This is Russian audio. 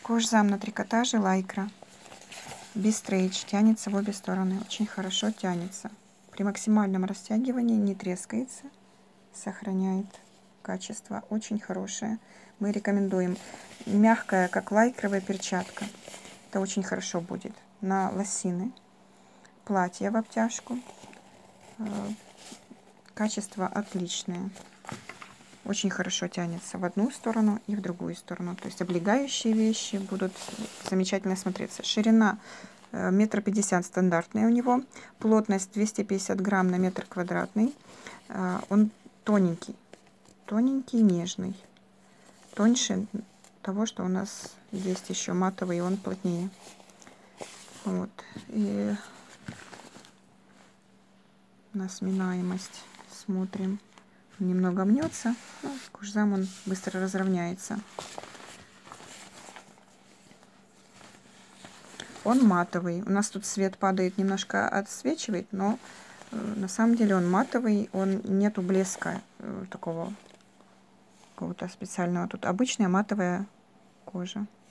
Кожзам на трикотаже лайкра. Бистрейдж. Тянется в обе стороны. Очень хорошо тянется. При максимальном растягивании не трескается. Сохраняет качество. Очень хорошее. Мы рекомендуем. Мягкая, как лайкровая перчатка. Это очень хорошо будет. На лосины. Платье в обтяжку. Качество отличное. Очень хорошо тянется в одну сторону и в другую сторону. То есть облегающие вещи будут замечательно смотреться. Ширина 1,50 м стандартная у него. Плотность 250 грамм на метр квадратный. Он тоненький. Тоненький, нежный. Тоньше того, что у нас есть еще матовый, и он плотнее. Вот. И на сминаемость смотрим. Немного мнется, но кожзам он быстро разровняется. Он матовый. У нас тут свет падает, немножко отсвечивает, но на самом деле он матовый, он нету блеска такого какого-то специального. Тут обычная матовая кожа.